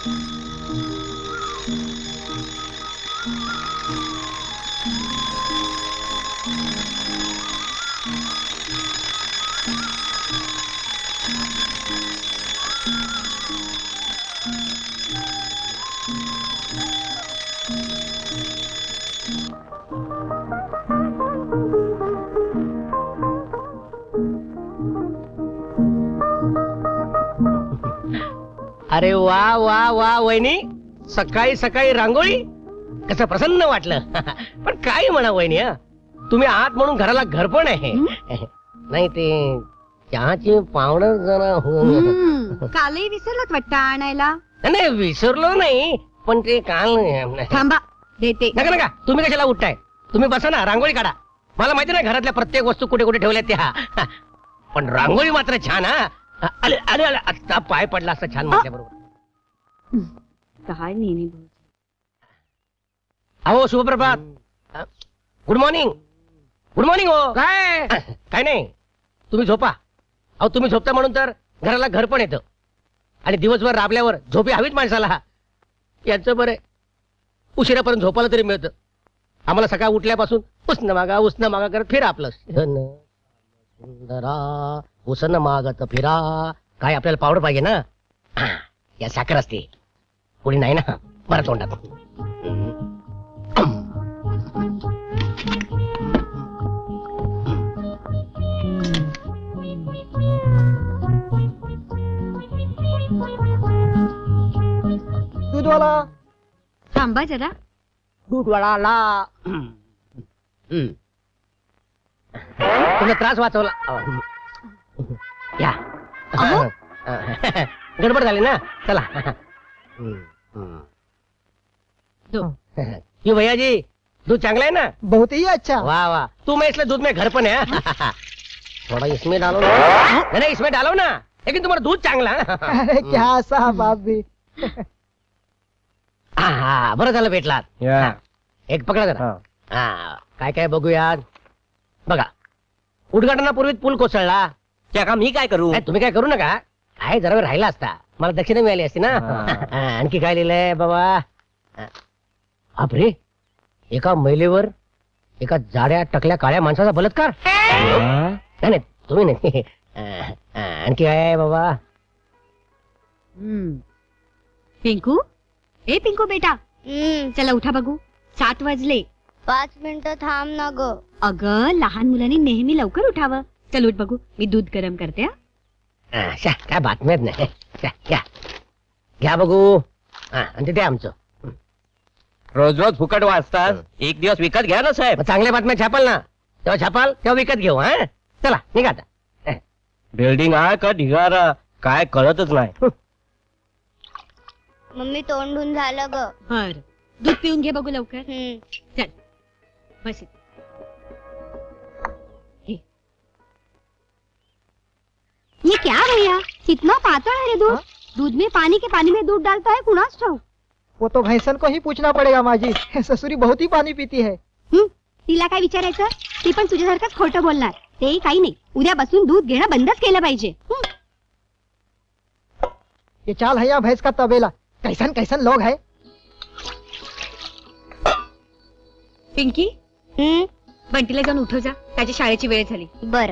अरे वा वा वा वहिनी, सकाळी सकाळी रांगोळी, कसं प्रसन्न वाटलं. पण काय म्हणा वहिनी, तुम्ही आहात म्हणून घराला घर पण आहे. नाही ते चहाची पावडर जरा कालही विसरलात वाटतं आणायला. नाही विसरलो नाही, पण ते काल. थांबा देते. नका नका, तुम्ही कशाला उठताय? तुम्ही बसा ना, रांगोळी काढा. मला माहिती ना घरातल्या प्रत्येक वस्तू कुठे कुठे ठेवल्या त्या. पण रांगोळी मात्र छान. अरे अरे अरे, आता पाय पडला असं छान म्हटल्या बरोबर. काय नेहमी अहो शुभप्रभात, गुड मॉर्निंग. Good morning. हो काय नाही, तुम्ही झोपा. अहो तुम्ही झोपता म्हणून तर घराला घर पण येतं, आणि दिवसभर राबल्यावर झोपी हवीच माणसाला. यांचं बरं उशिरापर्यंत झोपायला तरी मिळतं. आम्हाला सकाळ उठल्यापासून उष्ण मागा करत फिरा आपलं. सुंदरा उसन मागत फिरा. काय आपल्याला पावडर पाहिजे ना, या साखर असते, कोणी नाही ना बरं तोंडात. दूधवाला, थांबा जरा. दूधवाला तुमचा त्रास वाचवला. या गडबड झाली ना, चला. ये भैया जी, दूध चांगला है ना? बहुत ही अच्छा. वाह वाह, तू मैं इसलिए दूध में घर पर है. थोड़ा इसमें डालो ना. नहीं इसमें डालो ना, लेकिन तुम्हारा दूध चांगला. अरे क्या साहब आप भी. हा बरं झालं भेटला. एक पकडा जरा. काय काय बघूया. बघा, उद्घाटनापूर्वी पूल कोसळला. त्या का मी काय करू? तुम्ही काय करू नका. काय जरा वेळ राहिला असता, मला दक्षिणा मिळाली असती ना. आणखी काय लिहिलंय बाबा? बापरे, एका महिलेवर एका जाड्या टकल्या काळ्या माणसाचा बलात्कार. नाही नाही, तुम्ही नाही. आणखी काय आहे बाबा? पिंकू, ए पिंकू बेटा, चला उठा बघू. 7 वाजले. 5 मिनिटं थांब ना ग. अगं लहान मुलांनी नेहमी लवकर उठावं. चल उठ बघू, मी दूध गरम करते. काय बातम्यात नाही. घ्या बघू. आणि तिथे आमचं रोज रोज फुकट वाचतात, एक दिवस विकत घ्या ना साहेब. चांगल्या बातम्या छापाल ना, तेव्हा छापाल तेव्हा विकत घेऊ. हा चला निघा आता. बिल्डिंग आहे का ढिगारा, काय कळतच नाही. मम्मी तोंडून झालं ग. बर, दूध पिऊन घे बघू लवकर. चल बस. ये क्या भैया, कितना पातळ है रे दूध. दूध में पानी के पानी में दूध डालता है कुणास ठाऊक. वो तो भैंसन को ही पूछना पड़ेगा माजी. ससुरी बहुत ही पानी पीती है. तिला काय विचारायचं, ती पण तुझ्यासारखंच खोटं बोलणार. ते काही नाही, उद्यापासून दूध घेणं बंदच केलं पाहिजे. ये चाल है या भैंस का तबेला. कैसन कैसन लोग है. पिंकी, बंटीला जाऊन उठव जा, त्याची शाळेची वेळ झाली. बर.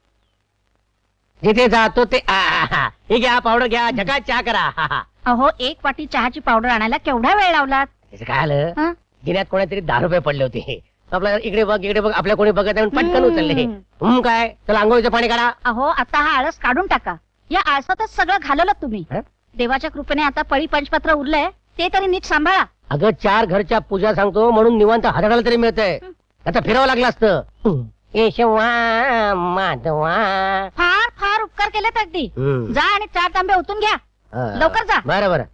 जिथे जातो ते हे घ्या, पावडर घ्या, जगात चहा करा. अहो, 1 वाटी चहाची पावडर आणायला केवढा वेळ लावलात. काय आलं, गिन्यात कोणातरी 10 रुपये पडले होते. आपल्या इकडे बघ आपल्या कोणी बघत नाही, पटकन उचलले. काय चला आंघोळीचं पाणी काढा. अहो, आता हा आळस काढून टाका. या आळसातच सगळं घालवलं तुम्ही. देवाच्या कृपेने आता पळी पंचपत्र उरलंय, ते तरी नीट सांभाळा. अगं 4 घरच्या पूजा सांगतो म्हणून निवांत हाताळायला तरी मिळतंय. आता फिरावं लागलं असतं. येशवा माधवा, फार फार उपकार केलेत अगदी. जा आणि 4 तांबे ओतून घ्या. लवकर जा. बरं बरं.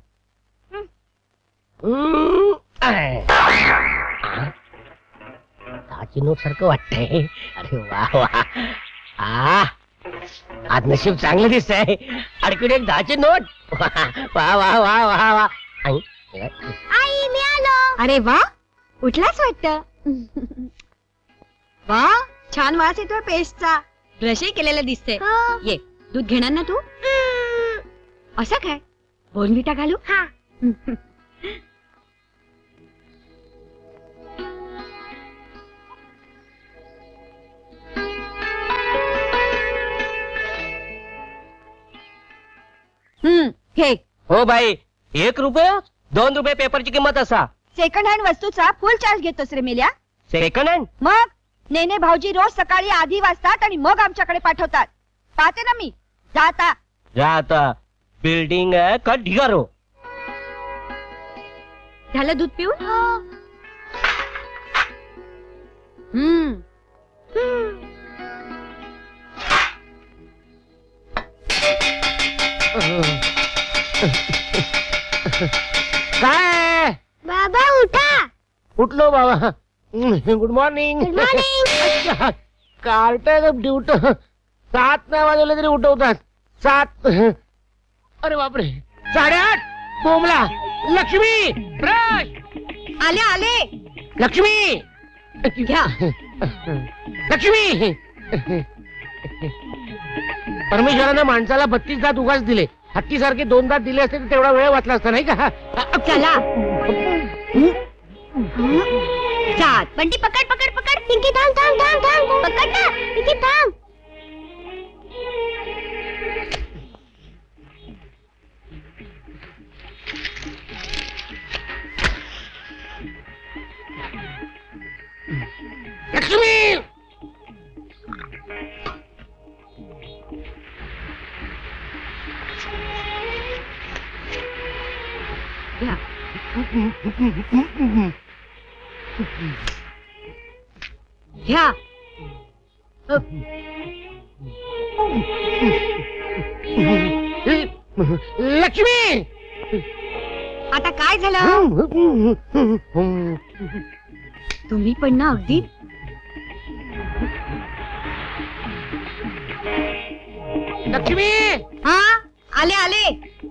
दहाची नोट सारखं वाटतंय. अरे वा वा, आज नशीब चांगलं दिसतंय. आणखी एक 10ची नोट. वा वा वा वा वा. आई मी आलो. अरे वा, उठलाच वाटत. वा, छान वास येतोय पेस्टचा. ब्रशही केलेलं दिसतंय. ये, दूध घेणार ना तू? असं काय, बोर्नव्हिटा घालू? घे. हो बाई, 1 रुपये 2 रुपये पेपरची किंमत असा. सेकंड हँड वस्तूचा फुल चार्ज घेतोस रे मेल्या. Second hand? मग नेने भाऊजी रोज सकाळी आधी वाजतात आणि मग आमच्याकडे पाठवतात. पाहते ना मी. जा आता. जा आता. बिल्डिंग आहे का ढिगारो? झालं दूध पिऊन? काय? बाबा उठा. उठलो बाबा. Good morning. Good morning. कार्टे ड्यूट 7 नाही वाजवले तरी उठवतात. 7. अरे बापरे, 8:30. बोमला. लक्ष्मी, ब्रश. आले आले. लक्ष्मी, घ्या. लक्ष्मी. परमेश्वरानं माणसाला 32 दात उगाच दिले. हत्तीसारखे 2 दात दिले असते तर तेवढा वेळ वाचला असता नाही का? चला. जात. बंटी पकड पकड पकड. पिंकी थांब थांब थांब थांब. पकड ना पिंकी थांब. लक्ष्मी. घ्या. घ्या. लक्ष्मी. आता काय झालं? तुम्ही पण ना अगदी. लक्ष्मी. हा आले आले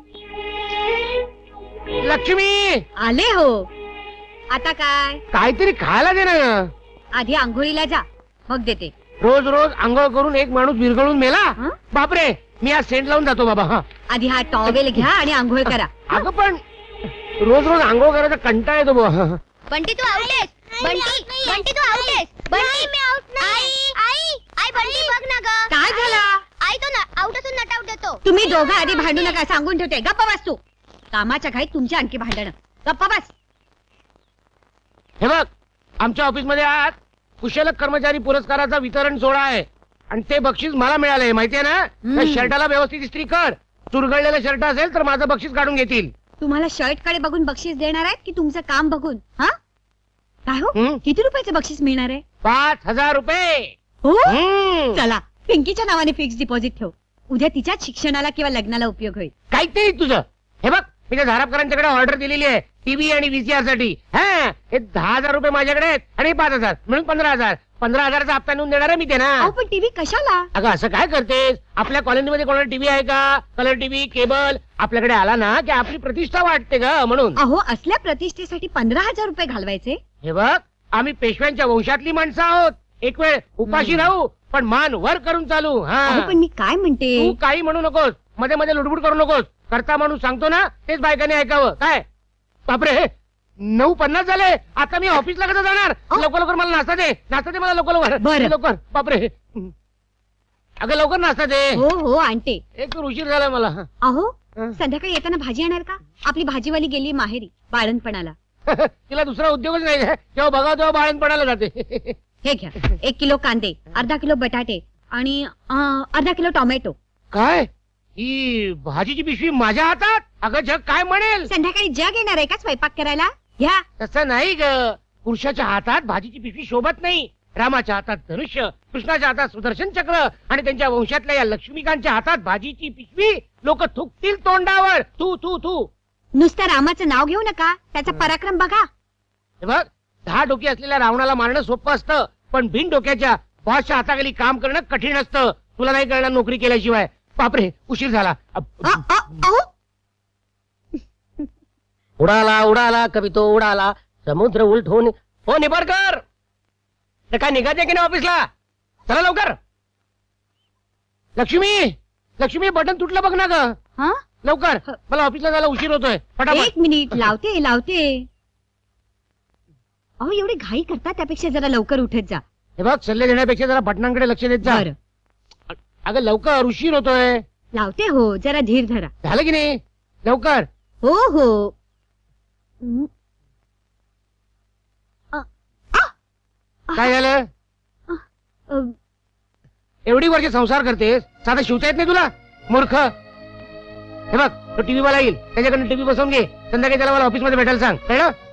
लक्ष्मी. आले हो. आता काय? काहीतरी खायला दे ना. आधी आंघोळीला जा, मग देते. रोज रोज आंघोळ करून एक माणूस विरघळून मेला. हं? बापरे, मी आज सेंट लावून जातो बाबा. हा आधी हा टॉवेल घ्या आणि आंघोळ करा. अगं पण रोज रोज आंघोळ करायचा कंटाळा येतो बुवा. बंटी तू आउट आहेस. बंटी बंटी तू आउट आहेस. बंटी मी आउट नाही. आई आई बंटी बघ ना ग. काय झालं? आई तो ना आउट असून नट आउट देतो. तुम्ही दोघं आधी भांडू नका, सांगून ठेवते. गप्पा बस तू. कामाच्या घाईत तुमची आणखी भांडणं. गप्पा बस. हे बघ, आमच्या ऑफिस मध्ये आज कुशलक कर्मचारी पुरस्काराचा वितरण सोहळा आहे आणि ते बक्षीस मला मिळालंय, माहितीये ना? त्या शर्टाला व्यवस्थित इस्त्री कर. चुरगळलेलं शर्ट असेल तर माझं बक्षीस काढून घेतील. तुम्हाला शर्ट कडे बघून बक्षीस देणार आहेत की तुमचं काम बघून? हा काय हो? हं? किती रुपयाचं बक्षीस मिळणार आहे? 5,000 रुपये. हो. हं. चला, पिंकीच्या नावाने फिक्स डिपॉझिट ठेव. उद्या तिच्याच शिक्षणाला किंवा लग्नाला उपयोग होईल. काहीतरी तुझं. हे बघ, मी त्या धारापकरांच्याकडे ऑर्डर दिलेली आहे टीव्ही आणि व्हीसीआर साठी. हा, हे 10,000 रुपये माझ्याकडे आहेत आणि 5,000 म्हणून 15,000. 15,000चा हप्ता नेऊन देणार आहे मी ते ना. अहो पण टीव्ही कशाला? अगं असं काय करतेस? आपल्या कॉलनीमध्ये कोणाला टीव्ही आहे का? कलर टीव्ही, केबल आपल्याकडे आला ना की आपली प्रतिष्ठा वाटते ग, म्हणून. अहो असल्या प्रतिष्ठेसाठी 15,000 रुपये घालवायचे? हे बघ, आम्ही पेशव्यांच्या वंशातली माणसं आहोत. एक वेळ उपाशी राहू पण मान वर करून चालू. हा, अहो पण मी काय म्हणते. तू काही म्हणू नकोस, मध्ये मध्ये लुडबुड करू नकोस. करता माणूस सांगतो ना तेच बायकाने ऐकावं. काय बापरे, 9:50 झाले. आता मी ऑफिसला कसं जाणार? लवकर लवकर मला नाश्ता दे. नाश्ता दे मला लवकर लवकर. बरं. लवकर. बापरे, अगं लवकर नाश्ता दे. हो हो आणते. एक तर उशीर झाला मला. अहो हं? संध्याकाळी येताना भाजी आणणार का? आपली भाजीवाली गेली माहेरी बाळणपणाला. तिला दुसरा उद्योगच नाही. जेव्हा बघा तेव्हा बाळणपणाला जाते. हे घ्या, 1 किलो कांदे, अर्धा किलो बटाटे आणि अर्धा किलो टोमॅटो. काय, ही भाजीची पिशवी माझ्या हातात? अगं जग काय म्हणेल? संध्याकाळी जग येणार आहे का स्वयंपाक करायला? घ्या. तसं नाही ग. पुरुषाच्या हातात भाजीची पिशवी शोभत नाही. रामाच्या हातात धनुष्य, कृष्णाच्या हातात सुदर्शन चक्र आणि त्यांच्या वंशातल्या या लक्ष्मीकांतच्या हातात भाजीची पिशवी. लोक थुकतील तोंडावर. तू तू तू नुसतं रामाचं नाव घेऊ नका, त्याचा पराक्रम बघा. हे बघ, 10 डोकी असलेल्या रावणाला मारणं सोपं असतं, पण बिन डोक्याच्या बॉसच्या हाताखाली काम करणं कठीण असतं. तुला नाही कळणार नोकरी केल्याशिवाय. बापरे, उशीर झाला. अहो उडाला उडाला कभी तो उडाला समुद्र उलट होऊन. हो निबरकर, ते काय निघायचे की नाही ऑफिसला? चला लवकर. लक्ष्मी, लक्ष्मी बटन तुटलं बघ ना ग. हा लवकर मला ऑफिसला जायला उशीर होतोय पटापट. एक मिनिट लावते लावते. अहो एवढी घाई करता त्यापेक्षा जरा लवकर उठत जा. हे बघ सल्ले देण्यापेक्षा जरा बटनांकडे लक्ष देत जा. बरं अगं लवकर उशीर होतोय. लावते हो जरा धीर धरा. झालं की नाही लवकर. हो हो. हं. काय झालं अ, एवढी वर्ष संसार करतेस साधं शिवता येत नाही तुला मूर्ख. हे बघ तो टीव्ही वाला येईल त्याच्याकडून टीव्ही बसवून घे संध्याकाळी त्याला मला ऑफिसमध्ये भेटायला सांग कळलं.